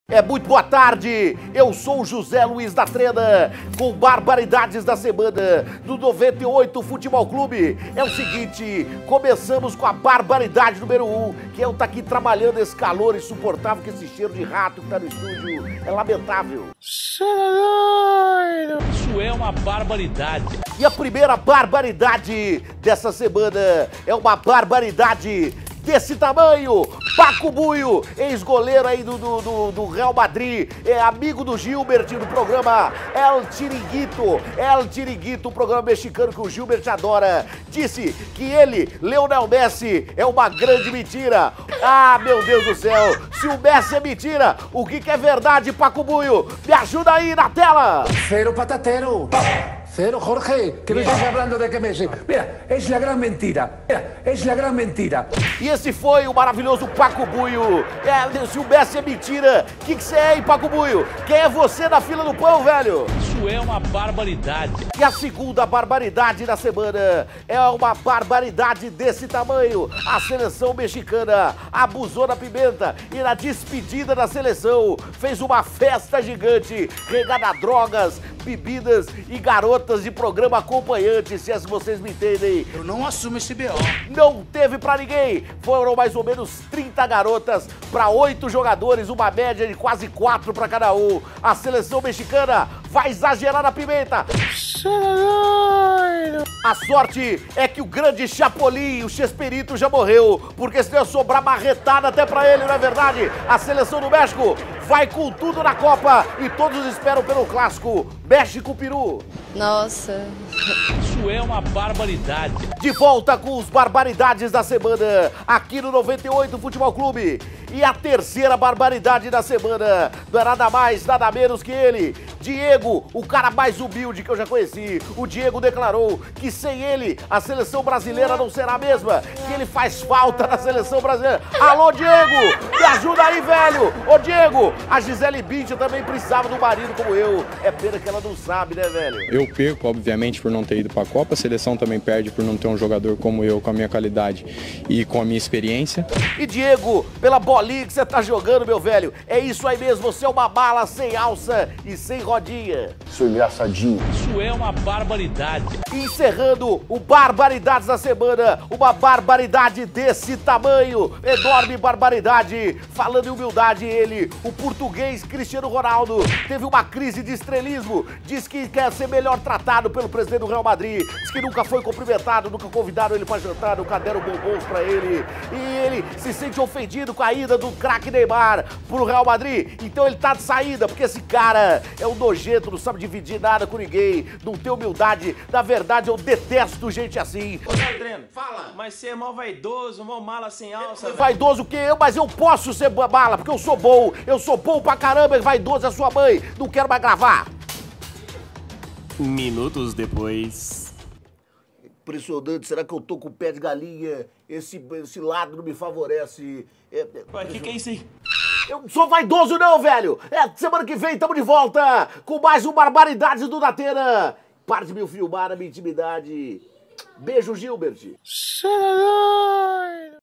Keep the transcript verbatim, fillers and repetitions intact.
É, muito boa tarde, eu sou o José Luiz da Trena, com barbaridades da semana do noventa e oito Futebol Clube. É o seguinte, começamos com a barbaridade número um, que é eu tá aqui trabalhando esse calor insuportável, que esse cheiro de rato que tá no estúdio é lamentável. Isso é uma barbaridade. E a primeira barbaridade dessa semana é uma barbaridade desse tamanho. Paco Buio, ex-goleiro aí do, do, do, do Real Madrid, é amigo do Gilbert do programa El Chiringuito, El Chiringuito, o programa mexicano que o Gilbert adora, disse que ele, Lionel Messi, é uma grande mentira. Ah, meu Deus do céu, se o Messi é mentira, o que, que é verdade, Paco Buio? Me ajuda aí na tela. Cero patatero. Cero, Jorge, que me estás hablando de que Messi. Mira, es la gran mentira. Mira, es la gran mentira. E esse foi o maravilhoso Paco Buio. É, se o Messi é mentira, o que, que você é, hein, Paco Buio? Quem é você na fila do pão, velho? Isso é uma barbaridade. E a segunda barbaridade da semana é uma barbaridade desse tamanho. A seleção mexicana abusou da pimenta e na despedida da seleção fez uma festa gigante, regada a drogas, bebidas e garotas de programa acompanhante, se assim vocês me entendem. Eu não assumo esse B O. Não teve pra ninguém. Foram mais ou menos trinta garotas para oito jogadores, uma média de quase quatro para cada um. A seleção mexicana vai exagerar na pimenta. A sorte é que o grande Chapolin, o Chespirito, já morreu, porque senão ia sobrar marretada até pra ele, não é verdade? A seleção do México vai com tudo na Copa e todos esperam pelo clássico México-Peru. Nossa. Isso é uma barbaridade. De volta com os barbaridades da semana, aqui no noventa e oito Futebol Clube. E a terceira barbaridade da semana não é nada mais, nada menos que ele, Diego, o cara mais humilde que eu já conheci. O Diego declarou que sem ele a seleção brasileira não será a mesma, que ele faz falta na seleção brasileira. Alô, Diego, me ajuda aí, velho. Ô, Diego, a Gisele Bündchen também precisava do marido como eu. É pena que ela não sabe, né, velho? Eu perco, obviamente, por não ter ido para a Copa. A seleção também perde por não ter um jogador como eu, com a minha qualidade e com a minha experiência. E Diego, pela bolinha que você tá jogando, meu velho, é isso aí mesmo, você é uma bala sem alça e sem rodinha. Sou engraçadinho. Isso é uma barbaridade. E encerrando o Barbaridades da Semana, uma barbaridade desse tamanho, enorme barbaridade. Falando em humildade, ele, o português Cristiano Ronaldo, teve uma crise de estrelismo, diz que quer ser melhor tratado pelo presidente do Real Madrid, diz que nunca foi cumprimentado, nunca convidaram ele para jantar, nunca deram bombons para ele, e ele se sente ofendido com a ida do craque Neymar pro Real Madrid, então ele tá de saída, porque esse cara é um nojento, não sabe dividir nada com ninguém, não tem humildade. Na verdade, eu detesto gente assim. Ô, Zé Dreno, fala. Mas você é mó vaidoso, mó mala sem alça. Vaidoso o quê? Eu, mas eu posso ser mala, porque eu sou bom. Eu sou bom pra caramba, vaidoso é sua mãe. Não quero mais gravar. Minutos depois. Impressionante, será que eu tô com o pé de galinha? Esse, esse lado não me favorece. É, é, Ué, o que, que é isso aí? Eu não sou vaidoso não, velho. É, semana que vem tamo de volta com mais um Barbaridades do Datena. Para de me filmar na minha intimidade. Beijo, Gilbert.